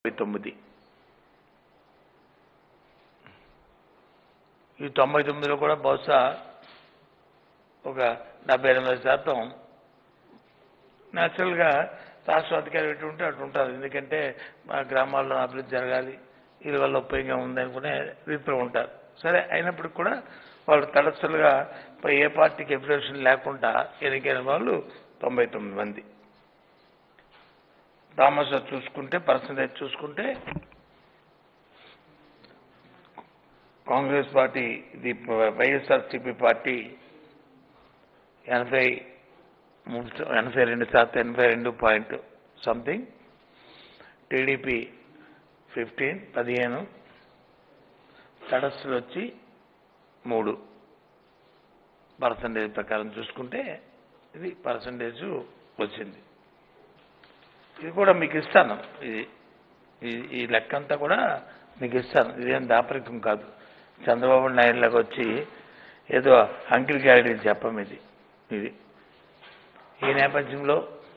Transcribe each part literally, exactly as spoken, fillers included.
తొమ్మిది ఈ తొంభై తొమ్మిదిలో కూడా బహుశా ఒక డెబ్బై ఎనిమిది శాతం న్యాచురల్గా రాష్ట్ర అధికారులు ఎటు ఉంటే అటు ఉంటారు. ఎందుకంటే మా గ్రామాల్లో అభివృద్ధి జరగాలి, వీళ్ళ వల్ల ఉపయోగం ఉందనుకునే రీతిలో ఉంటారు. సరే, అయినప్పటికి కూడా వాళ్ళు తలసలుగా ఏ పార్టీకి ఎఫిలియేషన్ లేకుండా ఎన్నికైన వాళ్ళు తొంభై తొమ్మిది మంది. దామాషా చూసుకుంటే పర్సంటేజ్ చూసుకుంటే కాంగ్రెస్ పార్టీ ఇది వైఎస్ఆర్సీపీ పార్టీ ఎనభై ఎనభై రెండు శాతం ఎనభై రెండు పాయింట్ సంథింగ్, టీడీపీ ఫిఫ్టీన్ పదిహేను, తటస్థులు వచ్చి మూడు. పర్సంటేజ్ ప్రకారం చూసుకుంటే ఇది పర్సంటేజ్ వచ్చింది. ఇది కూడా మీకు ఇస్తాను, ఇది ఈ లెక్క అంతా కూడా మీకు ఇస్తాను. ఇదేం దాపరికం కాదు. చంద్రబాబు నాయుడులాగా వచ్చి ఏదో అంకిల్ క్యారెక్టర్ చెప్పం ఇది ఇది ఈ నేపథ్యంలో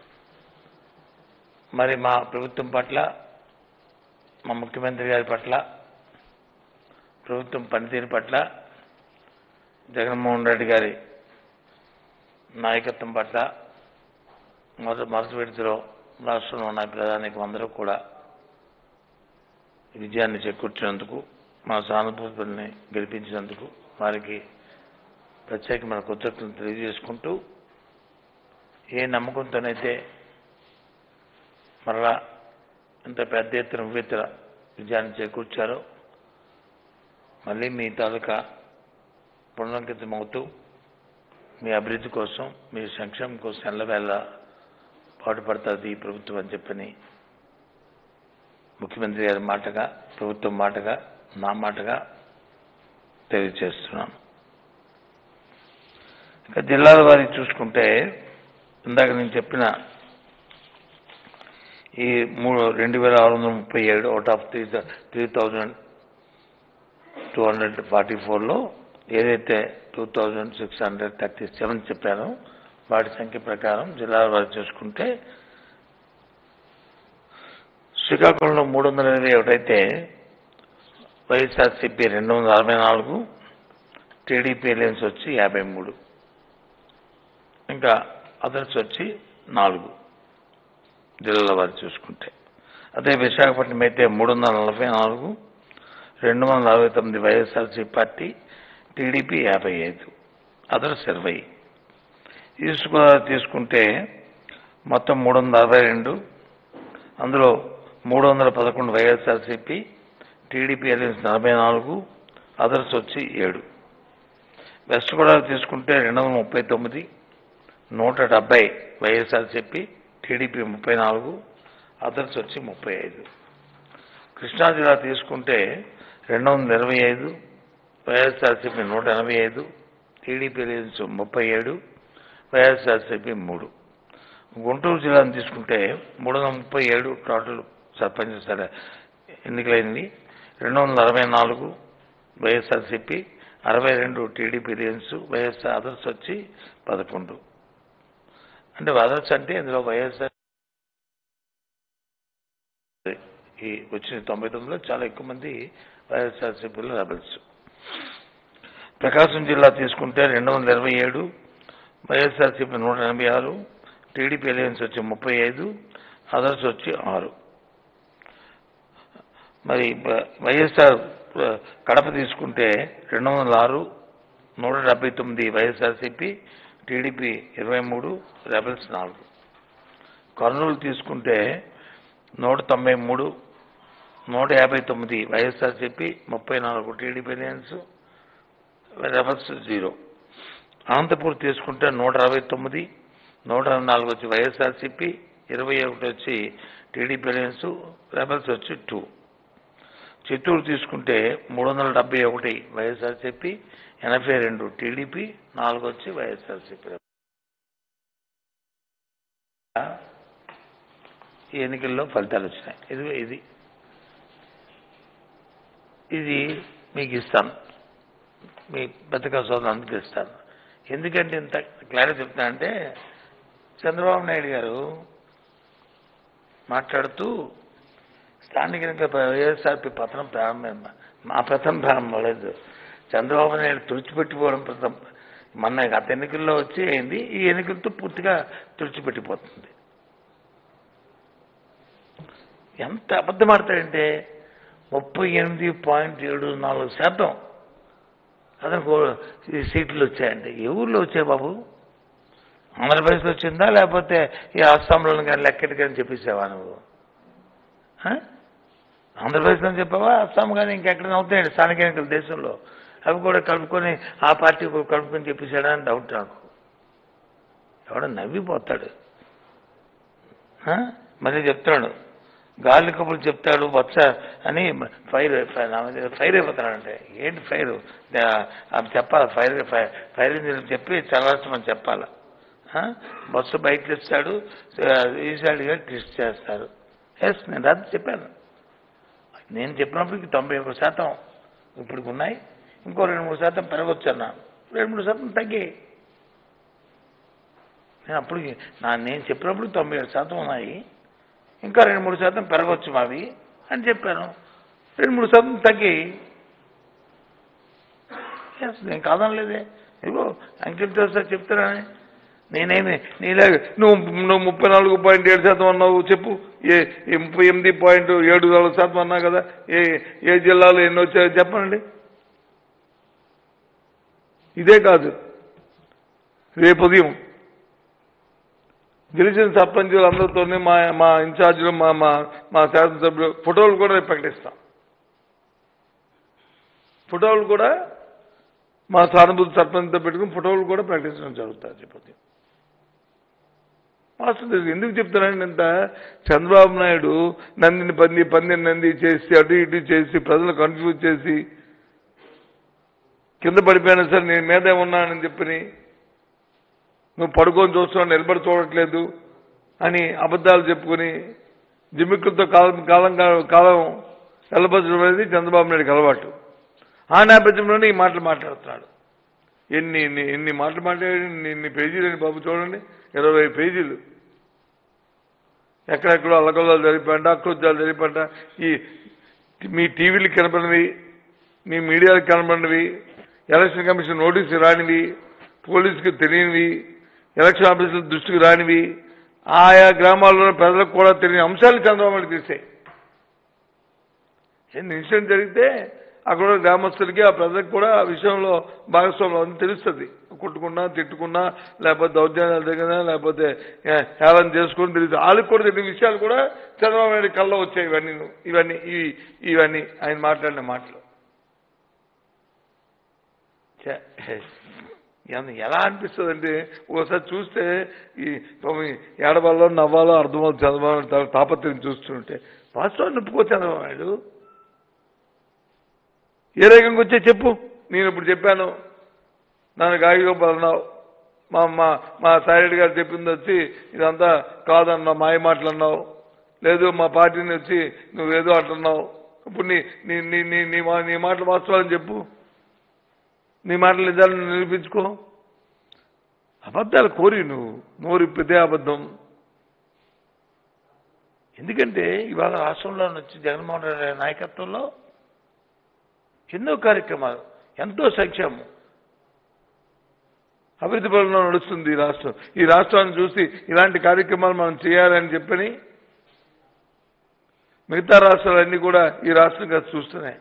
మరి మా ప్రభుత్వం పట్ల, మా ముఖ్యమంత్రి గారి పట్ల, ప్రభుత్వం పనితీరు పట్ల, జగన్మోహన్ రెడ్డి గారి నాయకత్వం పట్ల మొదటి మొదటి విడతలో రాష్ట్రంలో ఉన్న ప్రధానికి అందరూ కూడా విజయాన్ని చేకూర్చినందుకు, మా సానుభూతుల్ని గెలిపించినందుకు వారికి ప్రత్యేకమైన కృతజ్ఞతలు తెలియజేసుకుంటూ, ఏ నమ్మకంతోనైతే మరలా ఇంత పెద్ద ఎత్తున వివిధ విజయాన్ని చేకూర్చారో మళ్ళీ మీ తాలూకా పునరంకితమవుతూ మీ అభివృద్ధి కోసం, మీ సంక్షేమం కోసం ఎల్లవేళ పాటుపడుతుంది ఈ ప్రభుత్వం అని చెప్పని ముఖ్యమంత్రి గారి మాటగా, ప్రభుత్వం మాటగా, నా మాటగా తెలియజేస్తున్నాను. ఇంకా జిల్లాల వారికి చూసుకుంటే ఇందాక నేను చెప్పిన ఈ మూడు రెండు వేల ఆరు వందల ముప్పై ఏడు out of three three thousand two hundred forty ఫోర్లో ఏదైతే two thousand six hundred thirty seven చెప్పానో వాటి సంఖ్య ప్రకారం జిల్లాల వారు చూసుకుంటే శ్రీకాకుళంలో మూడు వందల ఇరవై ఒకటైతే వైఎస్ఆర్సీపీ రెండు వందల అరవై నాలుగు, టీడీపీ అలయన్స్ వచ్చి యాభై మూడు, ఇంకా అదర్స్ వచ్చి నాలుగు జిల్లాల వారు చూసుకుంటే. అదే విశాఖపట్నం అయితే మూడు వందల నలభై నాలుగు, రెండు వందల అరవై తొమ్మిది వైఎస్ఆర్సీ పార్టీ, టీడీపీ యాభై ఐదు, అదర్స్ ఇరవై. ఈస్ట్ గోదావరి తీసుకుంటే మొత్తం మూడు వందల అరవై రెండు, అందులో మూడు వందల పదకొండు వైఎస్ఆర్సీపీ, టీడీపీ అలయన్స్ నలభై నాలుగు, అదర్స్ వచ్చి ఏడు. వెస్ట్ గోదావరి తీసుకుంటే రెండు వందల ముప్పై తొమ్మిది, నూట డెబ్బై వైఎస్ఆర్సీపీ, టీడీపీ ముప్పై నాలుగు, అదర్స్ వచ్చి ముప్పై ఐదు. కృష్ణా జిల్లా తీసుకుంటే రెండు వందల ఇరవై ఐదు, వైఎస్ఆర్సీపీ నూట ఎనభై ఐదు, టీడీపీ అలయన్స్ ముప్పై ఏడు, వైఎస్ఆర్సీపీ మూడు. గుంటూరు జిల్లాను తీసుకుంటే మూడు వందల ముప్పై ఏడు టోటల్ సర్పంచ్ సరే ఎన్నికలైంది. రెండు వందల అరవై నాలుగు వైఎస్ఆర్సీపీ, అరవై రెండు టీడీపీ అలయన్స్, వైఎస్ఆర్ అదర్స్ వచ్చి పదకొండు. అంటే అదర్స్ అంటే ఇందులో వైఎస్ఆర్ ఈ వచ్చిన తొంభై తొమ్మిదిలో చాలా ఎక్కువ మంది వైఎస్ఆర్సీపీలో రెబల్స్. ప్రకాశం జిల్లా తీసుకుంటే రెండు వందల ఇరవై ఏడు, వైఎస్ఆర్సీపీ నూట ఎనభై ఆరు, టీడీపీ అలయన్స్ వచ్చి ముప్పై ఐదు, అదర్స్ వచ్చి ఆరు. మరి వైఎస్ఆర్ కడప తీసుకుంటే రెండు వందల ఆరు, నూట డెబ్బై తొమ్మిది వైఎస్ఆర్సీపీ, టీడీపీ ఇరవై మూడు, రెబల్స్ నాలుగు. కర్నూలు తీసుకుంటే నూట తొంభై మూడు, నూట యాభై తొమ్మిది వైఎస్ఆర్సీపీ, ముప్పై నాలుగు TDP alliance, rebels zero. Anantapur తీసుకుంటే నూట అరవై తొమ్మిది, నూట అరవై నాలుగు వచ్చి వైఎస్ఆర్సీపీ, ఇరవై ఒకటి వచ్చి టీడీపీ అలయన్స్, రెబల్స్ వచ్చి టూ. చిత్తూరు తీసుకుంటే మూడు వందల డెబ్బై ఒకటి వైఎస్ఆర్సీపీ, ఎనభై రెండు టీడీపీ, నాలుగు వచ్చి వైఎస్ఆర్సీపీ. ఈ ఎన్నికల్లో ఫలితాలు వచ్చినాయి. ఇది ఇది ఇది మీకు ఇస్తాను, మీ పత్రికా సోదరులందరికీ ఇస్తాను. ఎందుకంటే ఇంత క్లారిటీ చెప్తానంటే చంద్రబాబు నాయుడు గారు మాట్లాడుతూ స్థానిక ఎన్నికల వైఎస్ఆర్పీ పతనం ప్రారంభమైంది. మా పతనం ప్రారంభం లేదు. చంద్రబాబు నాయుడు తుడిచిపెట్టిపోవడం ప్రతం మొన్న గత ఎన్నికల్లో వచ్చి అయింది. ఈ ఎన్నికలతో పూర్తిగా తుడిచిపెట్టిపోతుంది. ఎంత అబద్ధం ఆడతాడంటే ముప్పై ఎనిమిది పాయింట్ ఏడు నాలుగు శాతం అతనికి సీట్లు వచ్చాయండి. ఏ ఊళ్ళో వచ్చాయి బాబు? ఆంధ్రప్రదేశ్లో వచ్చిందా లేకపోతే ఈ అస్సాంలో కానీ లెక్కటి కానీ చెప్పేసావా నువ్వు? ఆంధ్రప్రదేశ్లో చెప్పావా? అస్సాం కానీ ఇంకెక్కడైనా అవుతాయండి స్థానిక ఎన్నికల దేశంలో. అవి కూడా కలుపుకొని ఆ పార్టీ కలుపుకొని చెప్పేశాడా అని డౌట్ నాకు. ఎవడ నవ్విపోతాడు. మళ్ళీ చెప్తాడు గాలి కబుర్లు చెప్తాడు బొత్స అని ఫైర్ ఫైర్ అయిపోతాడంటే ఏంటి ఫైర్ చెప్పాలి. ఫైర్ ఫైర్ ఇంజిన్ చెప్పి చల్లార్చమని చెప్పాలి. బస్సు బయటకు ఇస్తాడు ఈసారిగా టెస్ట్ చేస్తారు. ఎస్ నేను రాత్రి చెప్పాను. నేను చెప్పినప్పటికి తొంభై ఒక్క శాతం ఇప్పటికి ఉన్నాయి. ఇంకో రెండు మూడు శాతం పెరగొచ్చు అన్నాను. రెండు మూడు శాతం తగ్గాయి. నేను అప్పటికి నా నేను చెప్పినప్పుడు తొంభై ఏడు శాతం ఉన్నాయి. ఇంకా రెండు మూడు శాతం పెరగవచ్చు మావి అని చెప్పాను. రెండు మూడు శాతం తగ్గాయి. ఎస్ నేను కాదనలేదే. ఇగో అంకెలతో సార్ చెప్తానని నేనేమి నీలా నువ్వు నువ్వు ముప్పై నాలుగు పాయింట్ ఏడు శాతం అన్నావు చెప్పు. ఏ ముప్పై ఎనిమిది పాయింట్ ఏడు నాలుగు శాతం అన్నావు కదా. ఏ ఏ జిల్లాలో ఎన్ని వచ్చాయో చెప్పనండి. ఇదే కాదు, రేపు ఉదయం గెలిచిన సర్పంచులు అందరితో మా మా ఇన్ఛార్జీలు మా మా మా శాసనసభ్యులు ఫోటోలు కూడా ప్రకటిస్తాం. ఫోటోలు కూడా మా సానుభూతి సర్పంచ్తో పెట్టుకుని ఫోటోలు కూడా ప్రకటించడం జరుగుతుంది. చెప్పి మాస్టర్ ఎందుకు చెప్తానండి ఇంత? చంద్రబాబు నాయుడు నందిని పంది పందిని నంది చేసి అటు ఇటు చేసి ప్రజలు కన్ఫ్యూజ్ చేసి కింద పడిపోయినా సరే నేను మీదే ఉన్నానని చెప్పని నువ్వు పడుకొని చూస్తున్నావు నిలబడి చూడట్లేదు అని అబద్ధాలు చెప్పుకొని జిమ్మిక్కులతో కాలం కాలం కాలం వెళ్ళబచ్చడం అనేది చంద్రబాబు నాయుడుకి అలవాటు. ఆ నేపథ్యంలోనే ఈ మాటలు మాట్లాడుతున్నాడు. ఎన్ని ఎన్ని ఎన్ని మాటలు మాట్లాడి ఎన్ని పేజీలు అని బాబు చూడండి, ఇరవై పేజీలు. ఎక్కడెక్కడో అల్లకల్లాలు జరిపాంట, అక్రోద్యాలు జరిపాంట. ఈ మీ టీవీలకు కనపడినవి, మీ మీడియాలకు కనపడినవి, ఎలక్షన్ కమిషన్ నోటీసు రానివి, పోలీసుకి తెలియనివి, ఎలక్షన్ ఆఫీసుల దృష్టికి రానివి, ఆయా గ్రామాల్లోని ప్రజలకు కూడా తెలియని అంశాలు చంద్రబాబు నాయుడు తీసాయి. ఎన్ని ఇన్సిడెంట్ జరిగితే అక్కడ గ్రామస్తులకి ఆ ప్రజలకు కూడా ఆ విషయంలో భాగస్వామ్యం అని తెలుస్తుంది. కొట్టుకున్నా తిట్టుకున్నా లేకపోతే దౌర్జన్యాలు జరిగినా లేకపోతే హేళన చేసుకుని తెలుస్తుంది. వాళ్ళకి కూడా తెలియని విషయాలు కూడా చంద్రబాబు నాయుడు కళ్ళలో వచ్చాయి. ఇవన్నీ ఇవన్నీ ఇవి ఇవన్నీ ఆయన మాట్లాడిన మాటలు ఎలా అనిపిస్తుంది అంటే ఒకసారి చూస్తే ఈ ఏడవాలో నవ్వాలో అర్థమవుతుంది. చంద్రబాబు నాయుడు తాపత్రయం చూస్తుంటే వాస్తవాన్ని నొప్పుకో చంద్రబాబు నాయుడు. ఏ రకంగా వచ్చే చెప్పు. నేను ఇప్పుడు చెప్పాను నన్ను గాయగోపాల్ అన్నావు, మా మా మా సాయిరెడ్డి గారు చెప్పింది వచ్చి ఇదంతా కాదన్నావు, మాయ మాటలు అన్నావు. లేదు మా పార్టీని వచ్చి నువ్వేదో అంటున్నావు. ఇప్పుడు నీ నీ నీ నీ నీ మాటలు వాస్తవాలని చెప్పు. నీ మాటలు నిజాలను నిరూపించుకో. అబద్ధాలు కోరి నువ్వు నోరిప్పితే అబద్ధం. ఎందుకంటే ఇవాళ రాష్ట్రంలో వచ్చి జగన్మోహన్ రెడ్డి నాయకత్వంలో ఎన్నో కార్యక్రమాలు, ఎంతో సంక్షేమం, అభివృద్ధి పనుల్లో నడుస్తుంది ఈ రాష్ట్రం. ఈ రాష్ట్రాన్ని చూసి ఇలాంటి కార్యక్రమాలు మనం చేయాలని చెప్పని మిగతా రాష్ట్రాలన్నీ కూడా ఈ రాష్ట్రం కాదు చూస్తున్నాయి.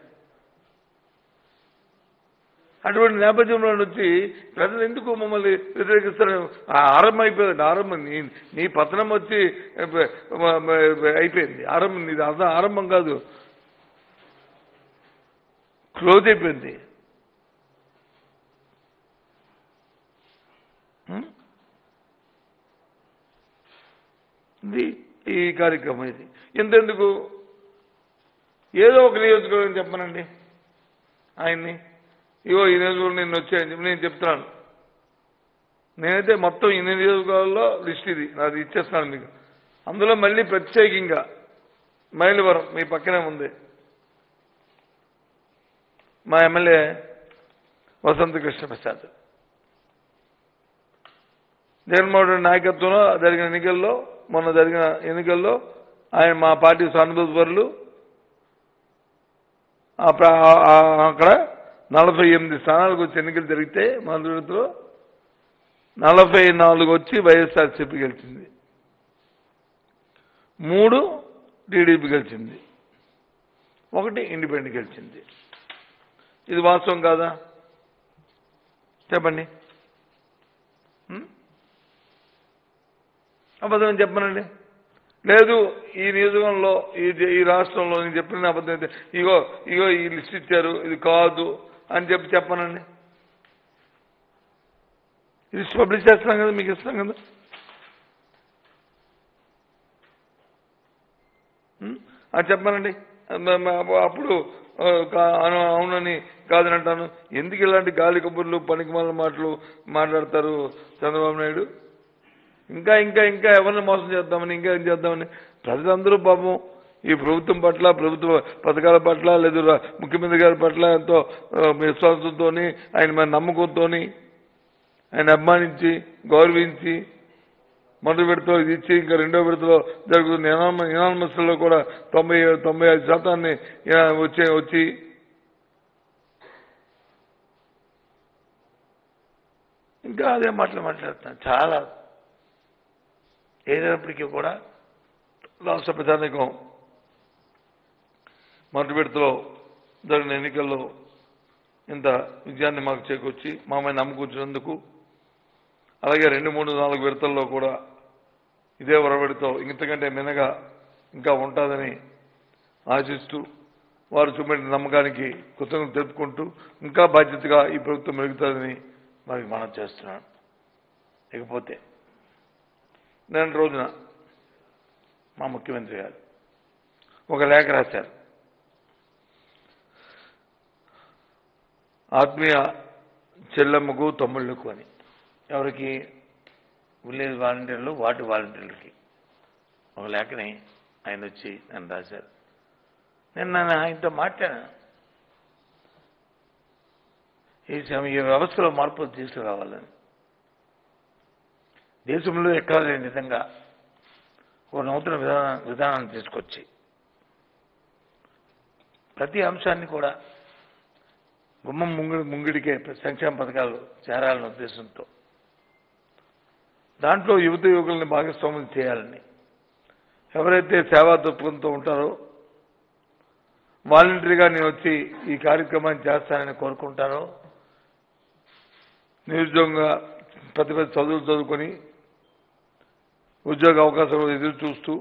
అటువంటి నేపథ్యంలో నుంచి ప్రజలు ఎందుకు మమ్మల్ని వ్యతిరేకిస్తారు? ఆరంభం అయిపోయింది. ఆరంభం నీ నీ పతనం వచ్చి అయిపోయింది. ఆరంభం నీది ఆరంభం కాదు, క్లోజ్ అయిపోయింది. ఇది ఈ కార్యక్రమం. ఇది ఎంతెందుకు ఏదో ఒక నియోజకవర్గం చెప్పనండి ఆయన్ని, ఇగో ఈ నియోజకవర్గం నేను వచ్చాయని చెప్పి నేను చెప్తున్నాను. నేనైతే మొత్తం ఈ నియోజకవర్గాల్లో లిస్ట్ ఇది నాది ఇచ్చేస్తున్నాను మీకు. అందులో మళ్ళీ ప్రత్యేకంగా మైలవరం మీ పక్కనే ఉంది మా ఎమ్మెల్యే వసంత కృష్ణ ప్రసాద్. జగన్మోహన్ రెడ్డి నాయకత్వంలో జరిగిన ఎన్నికల్లో మొన్న జరిగిన ఎన్నికల్లో ఆయన మా పార్టీ సానుభూతి పరులు అక్కడ నలభై ఎనిమిది స్థానాలకు వచ్చి ఎన్నికలు జరిగితే మంత్రిలో నలభై నాలుగు వచ్చి వైఎస్ఆర్సీపీ గెలిచింది, మూడు టీడీపీ గెలిచింది, ఒకటి ఇండిపెండెంట్ గెలిచింది. ఇది వాస్తవం కాదా చెప్పండి? అబద్ధం చెప్పనండి. లేదు ఈ నియోజకవర్గంలో ఈ ఈ రాష్ట్రంలో నేను చెప్పిన అబద్ధం అయితే ఇగో ఇగో ఈ లిస్ట్ ఇచ్చారు ఇది కాదు అని చెప్పి చెప్పనండి. లిస్ట్ పబ్లిష్ చేస్తున్నాం కదా, మీకు ఇస్తాం కదా. అది చెప్పానండి. అప్పుడు అవునని కాదని అంటాను. ఎందుకు ఇలాంటి గాలి కబుర్లు పనికిమాల మాటలు మాట్లాడతారు చంద్రబాబు నాయుడు? ఇంకా ఇంకా ఇంకా ఎవరిని మోసం చేద్దామని, ఇంకా ఏం చేద్దామని ప్రజలందరూ పాపం ఈ ప్రభుత్వం పట్ల, ప్రభుత్వ పథకాల పట్ల, లేదా ముఖ్యమంత్రి గారి పట్ల ఎంతో విశ్వాసంతో, ఆయన మన నమ్మకంతో, ఆయన అభిమానించి గౌరవించి మొదటి విడతలో ఇది ఇచ్చి ఇంకా రెండో విడతలో జరుగుతున్న ఇనానమస్లో కూడా తొంభై తొంభై ఐదు శాతాన్ని వచ్చే వచ్చి ఇంకా అదే మాటలు మాట్లాడుతున్నాను. చాలా ఏదైనప్పటికీ కూడా రాష్ట్ర ప్రజానీకం మొదటి విడతలో జరిగిన ఎన్నికల్లో ఇంత విజయాన్ని మాకు చేకూర్చి మా మీద నమ్ముకూర్చినందుకు, అలాగే రెండు మూడు నాలుగు విడతల్లో కూడా ఇదే వరవడితో ఇంతకంటే మినగా ఇంకా ఉంటుందని ఆశిస్తూ వారు చూపెట్టిన నమ్మకానికి కృతజ్ఞతలు తెలుపుకుంటూ ఇంకా బాధ్యతగా ఈ ప్రభుత్వం మెరుగుతుందని వారికి మనం చేస్తున్నాను. ఇకపోతే నేను రోజున మా ముఖ్యమంత్రి గారు ఒక లేఖ రాశారు. ఆత్మీయ చెల్లెమ్మకు తమ్ముళ్లకు అని. ఎవరికి? విలేజ్ వాలంటీర్లు, వార్డు వాలంటీర్లకి ఒక లేఖని ఆయన వచ్చి నన్ను రాశారు. నేను నన్ను ఆయనతో మాట్లాడాను. ఈ వ్యవస్థలో మార్పులు తీసుకురావాలని, దేశంలో ఎక్కడా లేని విధంగా ఒక నూతన విధాన విధానాన్ని తీసుకొచ్చి ప్రతి అంశాన్ని కూడా గుమ్మం ముంగిడి ముంగిడికే సంక్షేమ పథకాలు చేరాలనే ఉద్దేశంతో దాంట్లో యువత యువకుల్ని భాగస్వామ్యం చేయాలని, ఎవరైతే సేవా దృక్పథంతో ఉంటారో వాలంటరీగా నేను వచ్చి ఈ కార్యక్రమాన్ని చేస్తానని కోరుకుంటారో, నిరుద్యోగంగా పెద్ద పెద్ద చదువులు చదువుకొని ఉద్యోగ అవకాశాలు ఎదురు చూస్తూ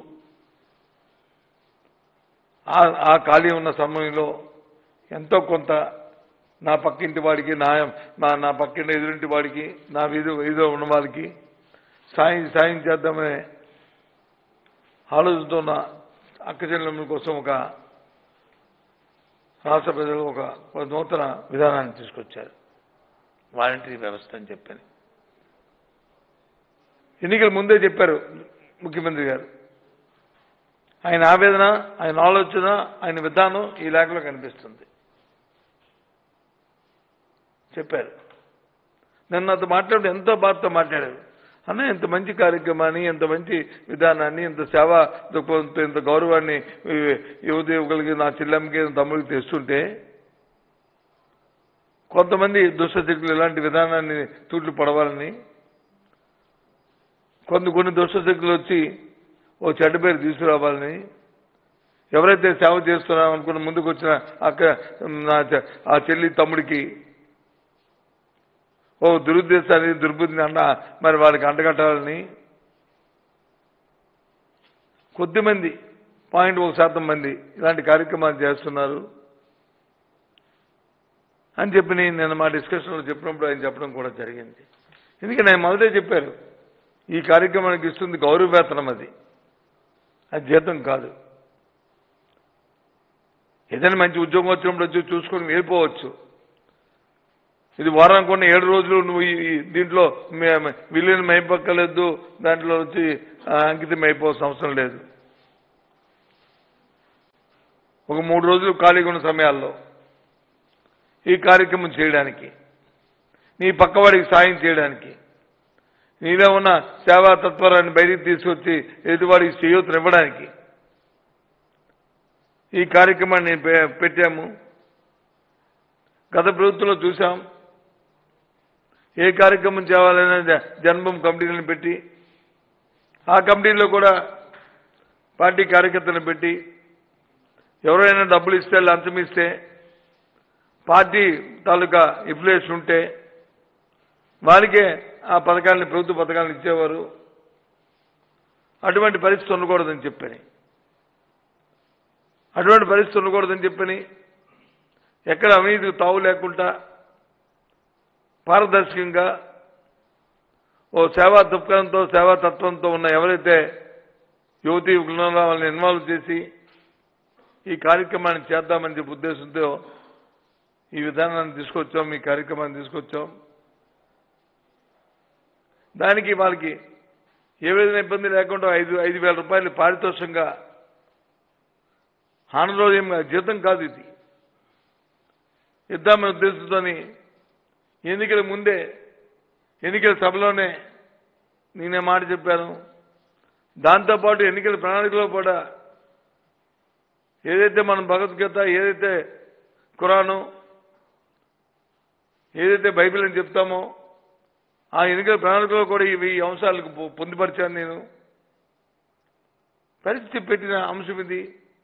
ఆ ఖాళీ ఉన్న సమయంలో ఎంతో కొంత నా పక్కింటి వాడికి, నా నా పక్కింటి ఎదురింటి వాడికి, నా వీధి వీధిలో ఉన్న వాళ్ళకి సాయం సాయం చేద్దామనే ఆలోచనతో ఉన్న అక్క చెల్లెమ్మల కోసం ఒక రాష్ట్ర ప్రజలు ఒక నూతన విధానాన్ని తీసుకొచ్చారు, వాలంటరీ వ్యవస్థ అని చెప్పని. ఎన్నికల ముందే చెప్పారు ముఖ్యమంత్రి గారు. ఆయన ఆవేదన, ఆయన ఆలోచన, ఆయన విధానం ఈ లేఖలో కనిపిస్తుంది. చెప్పారు. నన్ను అతను మాట్లాడి ఎంతో బాధతో మాట్లాడారు. అన్న ఇంత మంచి కార్యక్రమాన్ని, ఇంత మంచి విధానాన్ని, ఇంత సేవా దృక్పథంతో ఇంత గౌరవాన్ని యువత యువకులకి, నా చెల్లెమ్మకి, తమ్ముడికి తెస్తుంటే కొంతమంది దుష్టశక్తులు ఇలాంటి విధానాన్ని తూట్లు పడవాలని, కొన్ని కొన్ని దుష్టశక్తులు వచ్చి ఓ చెడ్డ పేరు తీసుకురావాలని, ఎవరైతే సేవ చేస్తున్నాం అనుకున్న ముందుకు వచ్చిన అక్క ఆ చెల్లి తమ్ముడికి ఓ దురుద్దేశాన్ని దుర్బుద్ధిని అన్న మరి వాడికి అంటగట్టాలని కొద్దిమంది పాయింట్ ఒక శాతం మంది ఇలాంటి కార్యక్రమాలు చేస్తున్నారు అని చెప్పి నేను మా డిస్కషన్లో చెప్పినప్పుడు ఆయన చెప్పడం కూడా జరిగింది. ఎందుకంటే ఆయన మొదటే చెప్పారు, ఈ కార్యక్రమానికి ఇస్తుంది గౌరవ వేతనం, అది అది జీతం కాదు. ఏదైనా మంచి ఉద్యోగం వచ్చినప్పుడు వచ్చి చూసుకొని వెళ్ళిపోవచ్చు. ఇది వారానికి ఉన్న ఏడు రోజులు నువ్వు దీంట్లో విలీనం అయిపోక్కలేదు, దాంట్లో వచ్చి అంకితం అయిపోవాల్సిన అవసరం లేదు. ఒక మూడు రోజులు ఖాళీగా ఉన్న సమయాల్లో ఈ కార్యక్రమం చేయడానికి, నీ పక్కవాడికి సాయం చేయడానికి, నీలో ఉన్న సేవా తత్వరాన్ని బయటికి తీసుకొచ్చి ఎదుటివాడికి చేయూతనివ్వడానికి ఈ కార్యక్రమాన్ని పెట్టాము. గత ప్రభుత్వంలో చూసాం. ఏ కార్యక్రమం చేయాలనే జన్మభూమి కమిటీలను పెట్టి ఆ కమిటీలో కూడా పార్టీ కార్యకర్తలను పెట్టి ఎవరైనా డబ్బులు ఇస్తే లంచం ఇస్తే పార్టీ తాలూకా ఇన్ఫ్లుయెన్స్ ఉంటే వారికే ఆ పథకాలని ప్రభుత్వ పథకాలను ఇచ్చేవారు. అటువంటి పరిస్థితి ఉండకూడదని చెప్పని అటువంటి పరిస్థితి ఉండకూడదని చెప్పని ఎక్కడ అవినీతికి తావు లేకుండా పారదర్శకంగా ఓ సేవా దృక్పథంతో సేవా తత్వంతో ఉన్న ఎవరైతే యువతీ ఉన్నారో వాళ్ళని ఇన్వాల్వ్ చేసి ఈ కార్యక్రమాన్ని చేద్దామని చెప్పి ఉద్దేశంతో ఈ విధానాన్ని తీసుకొచ్చాం, ఈ కార్యక్రమాన్ని తీసుకొచ్చాం. దానికి వాళ్ళకి ఏ విధంగా ఇబ్బంది లేకుండా ఐదు ఐదు వేల రూపాయలు పారితోషంగా హానరోజంగా జీతం కాదు ఇది ఇద్దామనే ఉద్దేశంతో ఎన్నికల ముందే ఎన్నికల సభలోనే నేనే మాట చెప్పాను. దాంతోపాటు ఎన్నికల ప్రణాళికలో కూడా ఏదైతే మనం భగవద్గీత, ఏదైతే ఖురాను, ఏదైతే బైబిల్ అని చెప్తామో ఆ ఎన్నికల ప్రణాళికలో కూడా ఇవి అంశాలకు పొందుపరిచాను. నేను పరిస్థితి పెట్టిన అంశం ఇది.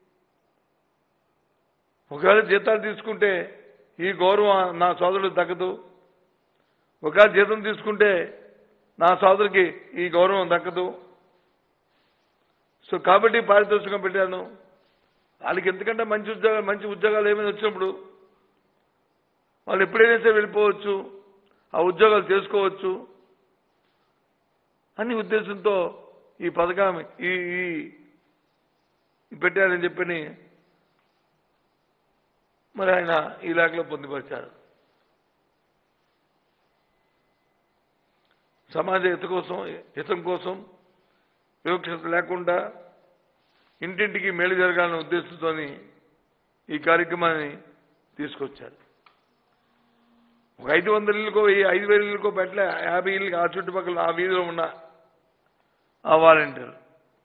ఒకవేళ జీతాలు తీసుకుంటే ఈ గౌరవం నా సోదరుడు దక్కదు, ఒకవేళ జీతం తీసుకుంటే నా సోదరుడికి ఈ గౌరవం దక్కదు. సో కాబట్టి పారితోషికం పెట్టాను. వాళ్ళకి ఎందుకంటే మంచి ఉద్యోగాలు మంచి ఉద్యోగాలు ఏమైనా వచ్చినప్పుడు వాళ్ళు ఎప్పుడైనా సరే వెళ్ళిపోవచ్చు, ఆ ఉద్యోగాలు చేసుకోవచ్చు అనే ఉద్దేశంతో ఈ పథకం ఈ పెట్టారని చెప్పని మరి ఆయన ఈ లేఖలో పొందుపరిచారు. సమాజ హిత కోసం హితం కోసం వివక్షత లేకుండా ఇంటింటికి మేలు జరగాలనే ఉద్దేశంతో ఈ కార్యక్రమాన్ని తీసుకొచ్చారు. ఒక ఐదు వందల ఇళ్ళకో ఐదు వేల ఇళ్ళకో పెట్టలే, యాభై ఇళ్ళకి ఆ చుట్టుపక్కల ఆ వీధిలో ఉన్న ఆ వాలంటీర్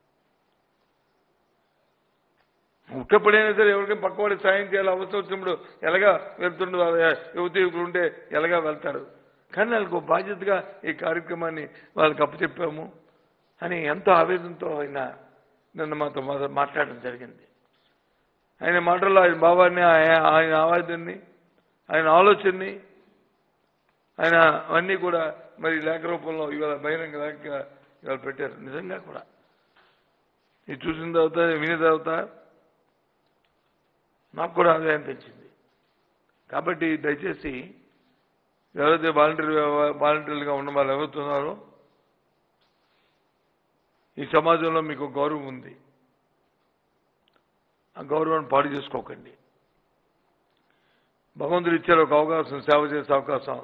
ఎప్పుడైనా సరే ఎవరికైనా పక్కవాడికి సాయం చేయాలి అవసరం వచ్చినప్పుడు ఎలాగా వెళ్తుండే యువతి యువకులు ఉంటే ఎలాగా వెళ్తారు. కానీ వాళ్ళకు ఒక బాధ్యతగా ఈ కార్యక్రమాన్ని వాళ్ళకి అప్పచెప్పాము అని ఎంతో ఆవేదనతో ఆయన నిన్న మాతో మాట్లాడడం జరిగింది. ఆయన మాటల్లో ఆయన భావాన్ని, ఆయన ఆవేదనని, ఆయన ఆలోచనని, ఆయన అవన్నీ కూడా మరి లేఖ రూపంలో ఇవాళ బహిరంగ లేఖ ఇవాళ పెట్టారు. నిజంగా కూడా ఇది చూసిన తర్వాత వినే తర్వాత నాకు కూడా అదే అనిపించింది. కాబట్టి దయచేసి ఎవరైతే వాలంటీర్ వాలంటీర్లుగా ఉన్న వాళ్ళు ఎవరుతున్నారో ఈ సమాజంలో మీకు గౌరవం ఉంది, ఆ గౌరవాన్ని పాడు చేసుకోకండి. భగవంతుడు ఇచ్చారు ఒక అవకాశం, సేవ చేసే అవకాశం.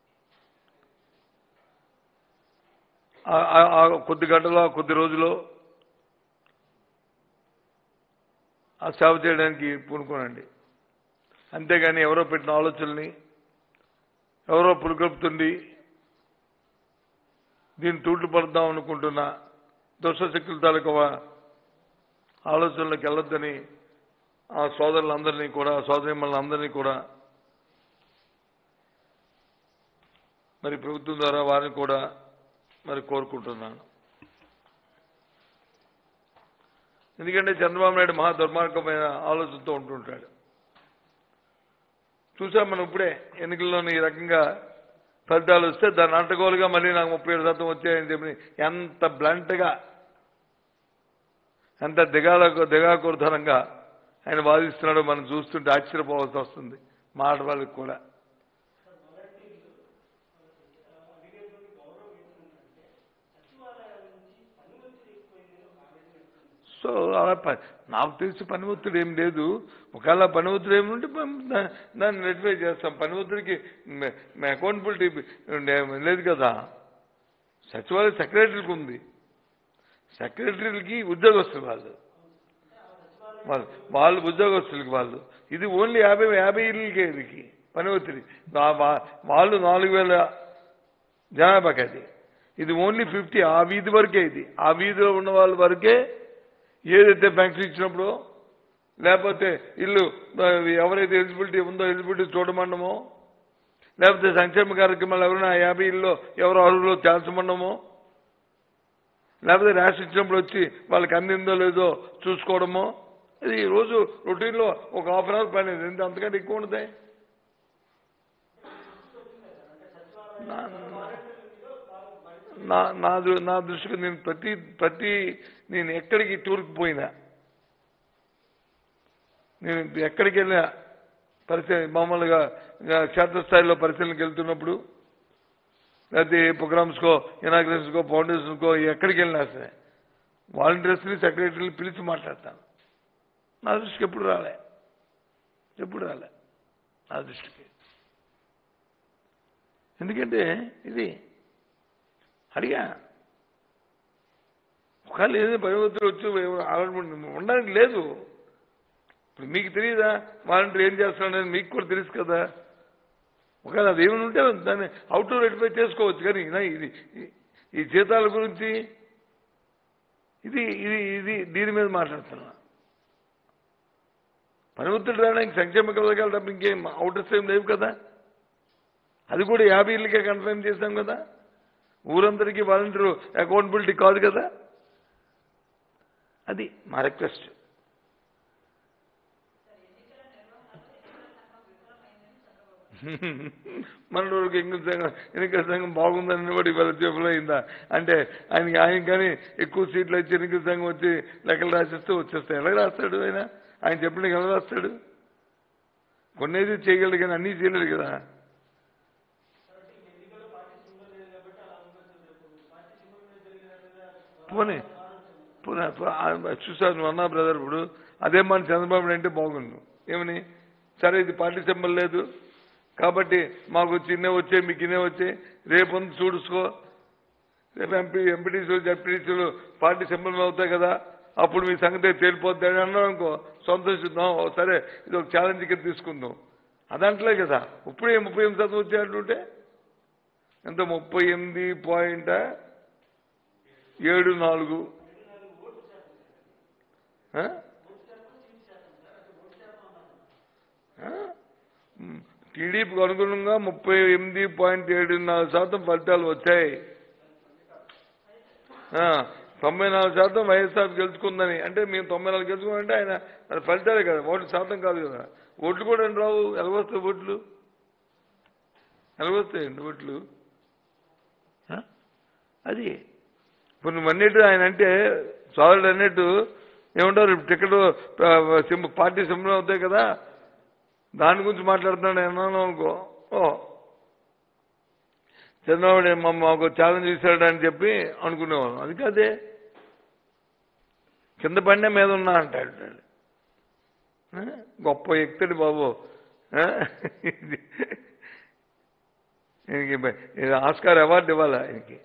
కొద్ది గంటలో కొద్ది రోజులో ఆ సేవ చేయడానికి పూనుకోనండి. అంతేగాని ఎవరో పెట్టిన ఆలోచనల్ని ఎవరో పురుగొల్పుతుండి దీన్ని తూట్లు పడదాం అనుకుంటున్న దుష్టశక్తుల తాలూకు ఆలోచనలకు వెళ్ళొద్దని ఆ సోదరులందరినీ కూడా సోదరిమణులందరినీ కూడా మరి ప్రభుత్వం ద్వారా వారిని కూడా మరి కోరుకుంటున్నాను. ఎందుకంటే చంద్రబాబు నాయుడు మహా దుర్మార్గమైన ఆలోచనతో ఉంటుంటాడు. చూసాం మనం ఇప్పుడే ఎన్నికల్లోని ఈ రకంగా ఫలితాలు వస్తే దాన్ని అంటగోలుగా మళ్ళీ నాకు ముప్పై ఏడు శాతం వచ్చాయని చెప్పి ఎంత బ్లంట్గా, ఎంత దిగాల దిగాకూర్ధనంగా ఆయన వాదిస్తున్నాడో మనం చూస్తుంటే ఆశ్చర్యపోవాల్సి వస్తుంది మాట వాళ్ళకి కూడా. సో అలా నాకు తెలిసి పని ఒత్తిడి ఏం లేదు. ఒకవేళ పని ఒత్తిడి ఏమి ఉంటే దాన్ని రెటిఫై చేస్తాం. పని ఒత్తిడికి అకౌంటబిలిటీ లేదు కదా. సచివాలయ సెక్రటరీలకు ఉంది, సెక్రటరీలకి ఉద్యోగస్తులు వాళ్ళు వాళ్ళు వాళ్ళు ఉద్యోగస్తులకి వాళ్ళు ఇది ఓన్లీ యాభై యాభై ఇళ్ళకే ఇది పని ఒత్తిడి. వాళ్ళు నాలుగు వేల జనాభాకి అది ఇది ఓన్లీ ఫిఫ్టీ ఆ వీధి వరకే. ఇది ఆ వీధిలో ఉన్న వాళ్ళ వరకే ఏదైతే ఫ్యాక్టరీ ఇచ్చినప్పుడు లేకపోతే ఇల్లు ఎవరైతే ఎలిజిబిలిటీ ఉందో ఎలిజిబిలిటీ చూడమండమో, లేకపోతే సంక్షేమ కార్యక్రమాలు ఎవరైనా యాభై ఇల్లు ఎవరు అర్హులో చేర్చమండమో, లేకపోతే ర్యాష్ ఇచ్చినప్పుడు వచ్చి వాళ్ళకి అందిందో లేదో చూసుకోవడమో, ఇది రోజు రొటీన్లో ఒక హాఫ్ అన్ అవర్ పని. ఎంత అంతకంటే ఎక్కువ ఉంటుంది. నా నా నా దృష్టికి నేను ప్రతి ప్రతి నేను ఎక్కడికి టూర్కి పోయినా, నేను ఎక్కడికి వెళ్ళినా పరిశీలన మామూలుగా క్షేత్రస్థాయిలో పరిశీలనకి వెళ్తున్నప్పుడు, లేకపోతే ఏ ప్రోగ్రామ్స్కో ఇనాగ్రేషన్స్కో ఫౌండేషన్స్కో ఎక్కడికి వెళ్ళినా సరే వాలంటీర్స్ని సెక్రటరీని పిలిచి మాట్లాడతాను. నా దృష్టికి ఎప్పుడు రాలే ఎప్పుడు రాలే నా దృష్టికి. ఎందుకంటే ఇది అడిగా ఒకవేళ ఏదైనా పరివర్తన వచ్చి ఉండడానికి లేదు. ఇప్పుడు మీకు తెలియదా వాలంటీర్ ఏం చేస్తున్నాడని? మీకు కూడా తెలుసు కదా. ఒకవేళ అది ఏమైనా ఉంటే దాన్ని అవుట్ రెటిఫై చేసుకోవచ్చు. కానీ ఇది ఈ జీతాల గురించి ఇది ఇది ఇది దీని మీద మాట్లాడుతున్నా. పనివత్తులు రావడానికి సంక్షేమ పథకాలు తప్ప ఇంకేం అవుటర్స్ ఏం లేవు కదా. అది కూడా యాభై ఇళ్ళకే కన్ఫర్మ్ చేశాం కదా. ఊరందరికీ వాలంటీర్ అకౌంటబిలిటీ కాదు కదా. అది మా రిక్వెస్ట్. మన రోజుకి ఎన్నికల సంఘం ఎన్నికల సంఘం బాగుందని కూడా ఇవాళ చెప్పలో అయిందా అంటే ఆయనకి ఆయన కానీ ఎక్కువ సీట్లు వచ్చి ఎన్నికల సంఘం వచ్చి లెక్కలు రాసిస్తూ వచ్చేస్తాయి. ఎలా రాస్తాడు ఆయన? ఆయన చెప్పిన ఎలా రాస్తాడు? కొన్నేది చేయగలడు కానీ అన్నీ చేయలేడు కదా. పోనీ పోనీ చూసాను నువ్వు అన్నా బ్రదర్. ఇప్పుడు అదే మన చంద్రబాబు అంటే బాగుండు. ఏమని? సరే ఇది పార్టీ సింబల్ లేదు కాబట్టి మాకు చిన్నే వచ్చే మీకు ఇన్నే వచ్చే రేపు అంతా చూడుసుకో, రేపు ఎంపీ ఎంపీటీసీలు జడ్పీటీసీలు పార్టీ సింబల్ అవుతాయి కదా, అప్పుడు మీ సంగతి తేలిపోద్ది అన్నాం అనుకో, సంతోషిద్దాం. సరే ఇది ఒక ఛాలెంజ్ కింద తీసుకుందాం. అదంటలే కదా. ఇప్పుడే ముప్పై ఎనిమిది శాతం వచ్చేటంటే ఎంత? ముప్పై ఎనిమిది పాయింట్ ఏడు నాలుగు టీడీపీకి అనుగుణంగా ముప్పై ఎనిమిది పాయింట్ ఏడు నాలుగు శాతం ఫలితాలు వచ్చాయి. తొంభై నాలుగు శాతం వైఎస్ఆర్ గెలుచుకుందని అంటే మేము తొంభై నాలుగు గెలుచుకున్నామంటే ఆయన అది ఫలితాలే కదా, ఓట్లు శాతం కాదు కదా. ఓట్లు కూడా రావు. ఎలాగొస్తాయి ఓట్లు? ఎలాగొస్తాయండి ఓట్లు? అది ఇప్పుడు నువ్వు అన్నట్టు ఆయన అంటే సోదరుడు అన్నట్టు ఏమంటారు టికెట్ పార్టీ సింబల్ అవుతాయి కదా, దాని గురించి మాట్లాడుతున్నాడు అన్నాను అనుకో. ఓ చంద్రబాబు మా మాకు ఛాలెంజ్ ఇస్తాడని చెప్పి అనుకునేవాళ్ళం. అది కాదే, కింద పడినా మీద ఉన్నా అంటాడు. గొప్ప వ్యక్తుడు బాబు. ఈయనకి ఆస్కార్ అవార్డు ఇవ్వాలా ఆయనకి.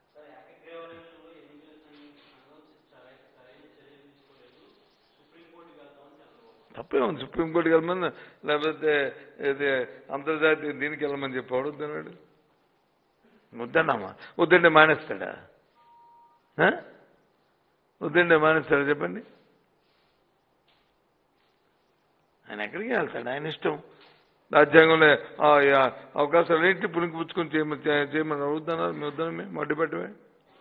తప్పే ఉంది. సుప్రీంకోర్టుకి వెళ్ళమని లేకపోతే ఇది అంతర్జాతీయ దీనికి వెళ్ళమని చెప్పి అడుగుతున్నాడు. వద్దన్నామా? వద్దంటే మానేస్తాడా? వద్దంటే మానేస్తాడా చెప్పండి? ఆయన ఎక్కడికి వెళ్తాడు? ఆయన ఇష్టం. రాజ్యాంగంలో అవకాశాలు ఏంటి పుణికి పుచ్చుకొని చేయమని చేయమని అడుగుతున్నారు. మేము వద్దాను మేము అడ్డు పెట్టమే.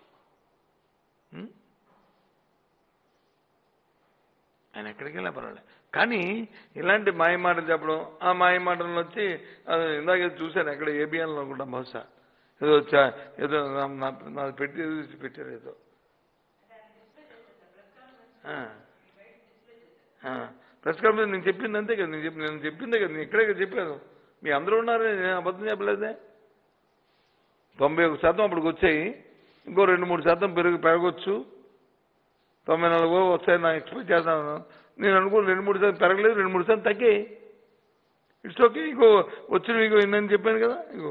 ఆయన ఎక్కడికి వెళ్ళా పర్వాలేదు. కానీ ఇలాంటి మాయ మాటలు చెప్పడం, ఆ మాయ మాటలను వచ్చి ఇందాక చూశాను ఎక్కడ ఏబిఎన్లో అనుకుంటా బహుశా ఏదో వచ్చా ఏదో నాది పెట్టి పెట్టారు ఏదో ప్రెస్ కాన్ఫరెన్స్. నేను చెప్పింది అంతే కదా. నేను చెప్పి నేను చెప్పిందే కదా. నేను ఇక్కడే కదా చెప్పాను. మీ అందరూ ఉన్నారని నేను అబద్ధం చెప్పలేదే. తొంభై ఒక శాతం అప్పటికి వచ్చాయి. ఇంకో రెండు మూడు శాతం పెరుగు పెరగొచ్చు. తొంభై నాలుగు వస్తాయి నా ఎక్స్పెక్ట్ చేస్తాను. నేను అనుకుని రెండు మూడు శాతం పెరగలేదు, రెండు మూడు శాతం తగ్గాయి. It's okay. ఇంకో వచ్చిన ఇంకో ఇందని చెప్పాను కదా. ఇంకో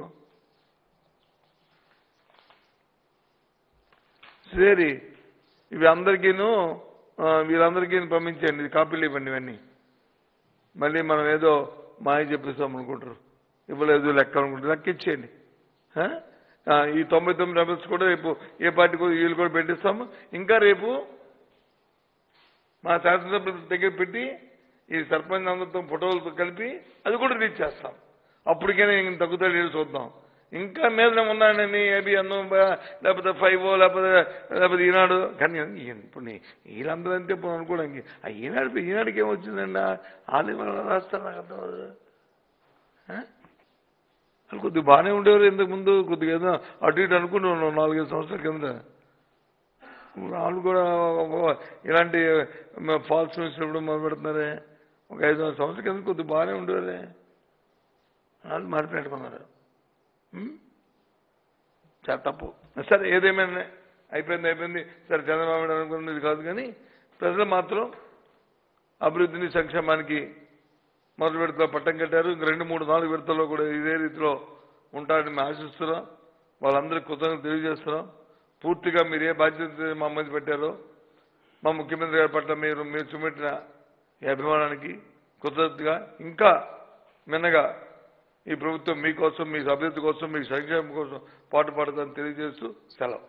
సరే ఇవి అందరికీను వీళ్ళందరికీ పంపించండి. ఇది కాపీలు ఇవ్వండి. ఇవన్నీ మళ్ళీ మనం ఏదో మాయ చెప్పిస్తాం అనుకుంటారు. ఇవ్వలేదు లెక్క అనుకుంటారు. లెక్క ఇచ్చేయండి. ఈ తొంభై తొమ్మిది మెంబర్స్ కూడా రేపు ఏ పార్టీ వీళ్ళు కూడా పెట్టిస్తాము. ఇంకా రేపు మా శాసనసభ్యుల దగ్గర పెట్టి ఈ సర్పంచ్ అందరితో ఫోటోలతో కలిపి అది కూడా రిలీజ్ చేస్తాం. అప్పటికైనా ఇంక తగ్గుతాడు లేదు చూద్దాం. ఇంకా మీద ఉన్నానని ఏబీ అన్నం లేకపోతే ఫైవ్ లేకపోతే లేకపోతే ఈనాడు కానీ ఇప్పుడు వీళ్ళందరూ అంతే ఇప్పుడు అనుకోవడానికి ఆ ఈనాడు ఈనాడుకి ఏమొచ్చిందండి వాళ్ళు ఏమైనా రాస్తారు నాకు అర్థం వాళ్ళు కొద్దిగా బాగానే ఉండేవారు ఇంతకు ముందు కొద్దిగా ఏదో అటు ఇటు అనుకుంటూ ఉన్నాం నాలుగైదు సంవత్సరాల కింద. వాళ్ళు కూడా ఇలాంటి ఫాల్స్ న్యూస్ ఎప్పుడు మొదలు పెడుతున్నారే ఒక ఐదు ఆరు సంవత్సరాల కింద కొద్దిగా బాగానే ఉండేవారే వాళ్ళు మారిపెట్టుకున్నారు. చాలా తప్పు. సరే ఏదేమైనా అయిపోయింది అయిపోయింది సరే చంద్రబాబు నాయుడు అనుకున్నది కాదు కానీ ప్రజలు మాత్రం అభివృద్ధిని సంక్షేమానికి మొదటి విడతలో పట్టం కట్టారు. ఇంక రెండు మూడు నాలుగు విడతల్లో కూడా ఇదే రీతిలో ఉంటారని మేము ఆశిస్తున్నాం. వాళ్ళందరికీ కృతజ్ఞతలు తెలియజేస్తున్నాం. పూర్తిగా మీరు ఏ బాధ్యత మా మీద పెట్టారో మా ముఖ్యమంత్రి గారి పట్ల మీరు మీరు చూపెట్టిన ఈ అభిమానానికి కృతజ్ఞతగా ఇంకా మిన్నగా ఈ ప్రభుత్వం మీకోసం మీ అభివృద్ధి కోసం మీ సంక్షేమం కోసం పాటు పడతామని తెలియజేస్తూ సెలవు.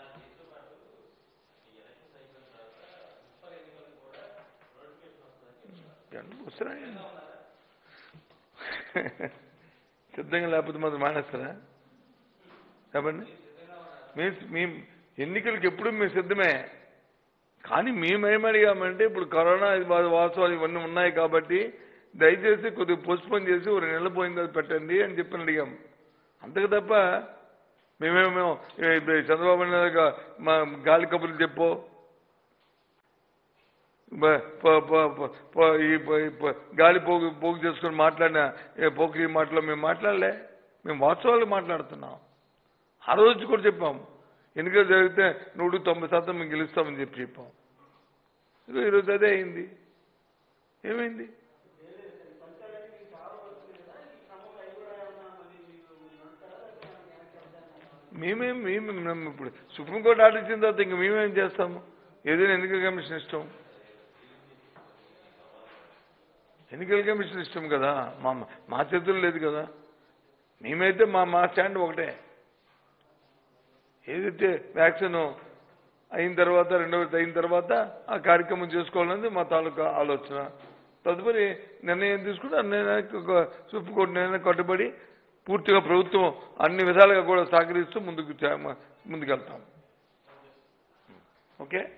సిద్ధంగా లేకపోతే మాత్రం మానేస్తారా చెప్పండి. మీ ఎన్నికలకు ఎప్పుడు మేము సిద్ధమే కానీ మేమేమడిగామంటే ఇప్పుడు కరోనా వాస్తవాలు ఇవన్నీ ఉన్నాయి కాబట్టి దయచేసి కొద్దిగా పోస్ట్పోన్ చేసి ఒక నెల పోయింది అది పెట్టండి అని చెప్పి అడిగాం. అంతకు తప్ప మేమేమో చంద్రబాబు నాయుడు మా గాలి కబుర్లు చెప్పో ఈ గాలి పోగు పోగు చేసుకొని మాట్లాడిన పోకి మాటలో మేము మాట్లాడలే. మేము వాస్తవాలు మాట్లాడుతున్నాం. ఆ రోజు కూడా చెప్పాం ఎన్నికలు జరిగితే నూట తొంభై శాతం మేము గెలుస్తామని చెప్పి చెప్పాం. ఈరోజు అదే అయింది. ఏమైంది? మేమేం మేము ఇప్పుడు సుప్రీంకోర్టు ఆర్డర్ ఇచ్చిన తర్వాత ఇంక మేమేం చేస్తాము? ఏదైనా ఎన్నికల కమిషన్ ఇష్టం ఎన్నికల కమిషన్ ఇష్టం కదా, మా మా చేతుల్లో లేదు కదా. మేమైతే మా మా స్టాండ్ ఒకటే. ఏదైతే వ్యాక్సిన్ అయిన తర్వాత రెండవ అయిన తర్వాత ఆ కార్యక్రమం చేసుకోవాలనేది మా తాలూకా ఆలోచన. తదుపరి నిర్ణయం తీసుకుంటే నిర్ణయానికి సుప్రీంకోర్టు నిర్ణయం కట్టుబడి పూర్తిగా ప్రభుత్వం అన్ని విధాలుగా కూడా సహకరిస్తూ ముందుకు ముందుకెళ్తాం. ఓకే.